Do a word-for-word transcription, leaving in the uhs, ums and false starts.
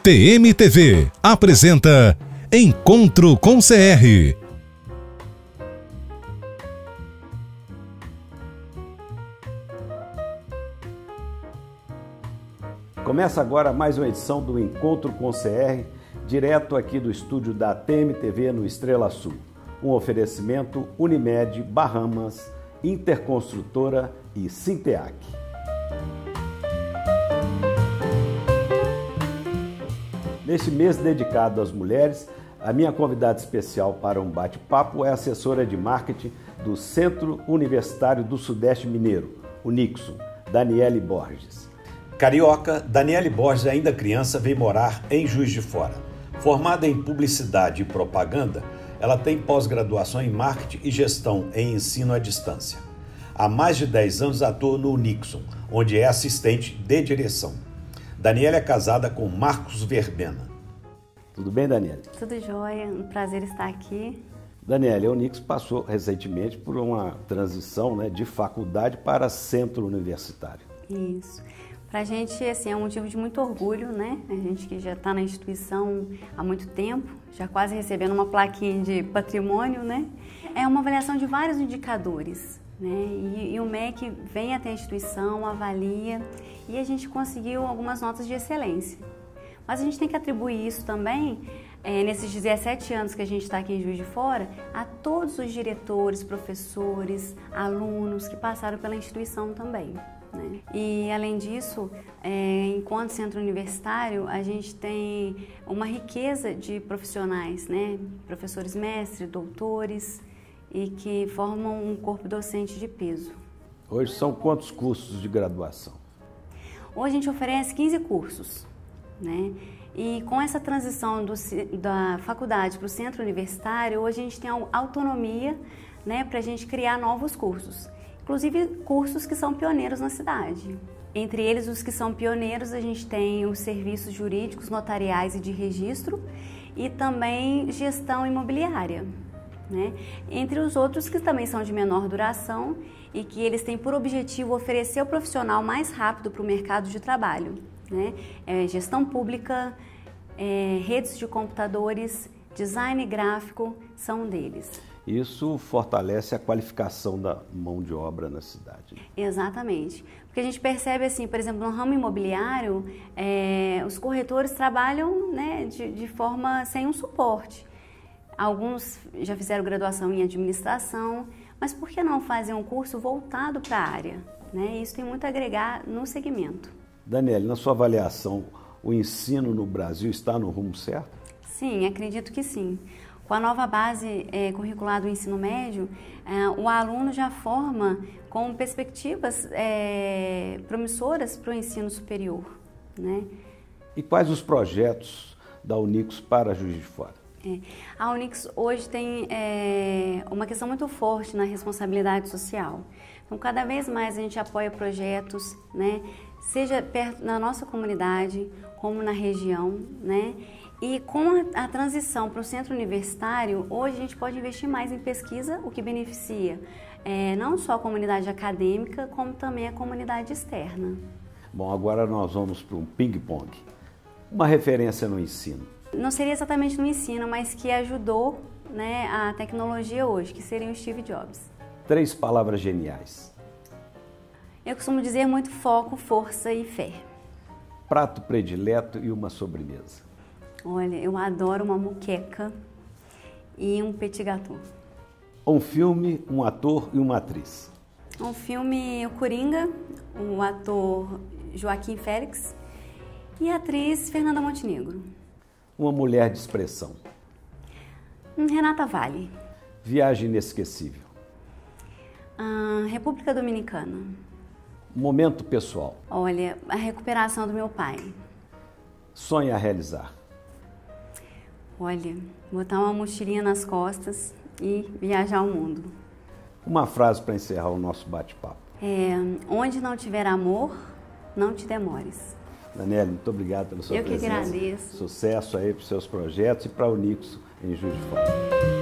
T M T V apresenta Encontro com C R. Começa agora mais uma edição do Encontro com C R, direto aqui do estúdio da T M T V no Estrela Sul. Um oferecimento Unimed, Bahamas, Interconstrutora e Sinteac. Neste mês dedicado às mulheres, a minha convidada especial para um bate-papo é a assessora de marketing do Centro Universitário do Sudeste Mineiro, o Nixon, Daniele Borges. Carioca, Daniele Borges, ainda criança, veio morar em Juiz de Fora. Formada em Publicidade e Propaganda, ela tem pós-graduação em Marketing e Gestão em Ensino à Distância. Há mais de dez anos atua no Nixon, onde é assistente de direção. Daniele é casada com Marcos Verbena. Tudo bem, Daniele? Tudo jóia, um prazer estar aqui. Daniele, o Nixon passou recentemente por uma transição, né, de faculdade para centro universitário. Isso. Para a gente, assim, é um motivo de muito orgulho, né? A gente que já está na instituição há muito tempo, já quase recebendo uma plaquinha de patrimônio, né? É uma avaliação de vários indicadores, né? E, e o M E C vem até a instituição, avalia e a gente conseguiu algumas notas de excelência. Mas a gente tem que atribuir isso também, é, nesses dezessete anos que a gente está aqui em Juiz de Fora, a todos os diretores, professores, alunos que passaram pela instituição também. Né? E, além disso, é, enquanto centro universitário, a gente tem uma riqueza de profissionais, né? Professores mestres, doutores, e que formam um corpo docente de peso. Hoje são quantos cursos de graduação? Hoje a gente oferece quinze cursos, né? E com essa transição do, da faculdade para o centro universitário, hoje a gente tem autonomia, né, para a gente criar novos cursos. Inclusive cursos que são pioneiros na cidade. Entre eles, os que são pioneiros, a gente tem os serviços jurídicos, notariais e de registro e também gestão imobiliária, né? Entre os outros que também são de menor duração e que eles têm por objetivo oferecer o profissional mais rápido para o mercado de trabalho, né? É, gestão pública, é, redes de computadores, design gráfico são um deles. Isso fortalece a qualificação da mão de obra na cidade. Exatamente. Porque a gente percebe assim, por exemplo, no ramo imobiliário, é, os corretores trabalham, né, de, de forma sem um suporte. Alguns já fizeram graduação em administração, mas por que não fazer um curso voltado para a área? Né? Isso tem muito a agregar no segmento. Daniele, na sua avaliação, o ensino no Brasil está no rumo certo? Sim, acredito que sim. Com a nova base é, curricular do ensino médio, é, o aluno já forma com perspectivas é, promissoras para o ensino superior, né? E quais os projetos da Unix para Juiz de Fora? É, a Unix hoje tem é, uma questão muito forte na responsabilidade social. Então, cada vez mais a gente apoia projetos, né, seja perto na nossa comunidade, como na região, né? E com a, a transição para o centro universitário, hoje a gente pode investir mais em pesquisa, o que beneficia é, não só a comunidade acadêmica, como também a comunidade externa. Bom, agora nós vamos para um ping-pong. Uma referência no ensino. Não seria exatamente no ensino, mas que ajudou, né, a tecnologia hoje, que seria o Steve Jobs. Três palavras geniais. Eu costumo dizer muito foco, força e fé. Prato predileto e uma sobremesa. Olha, eu adoro uma moqueca e um petit gâteau. Um filme, um ator e uma atriz. Um filme, o Coringa, o ator Joaquim Félix e a atriz Fernanda Montenegro. Uma mulher de expressão. Renata Vale. Viagem inesquecível. Ah, República Dominicana. Momento pessoal. Olha, a recuperação do meu pai. Sonho a realizar. Olha, botar uma mochilinha nas costas e viajar ao mundo. Uma frase para encerrar o nosso bate-papo. É, onde não tiver amor, não te demores. Daniele, muito obrigado pela sua Eu presença. Eu que agradeço. Sucesso aí para os seus projetos e para o Nixon em Juiz de Fora.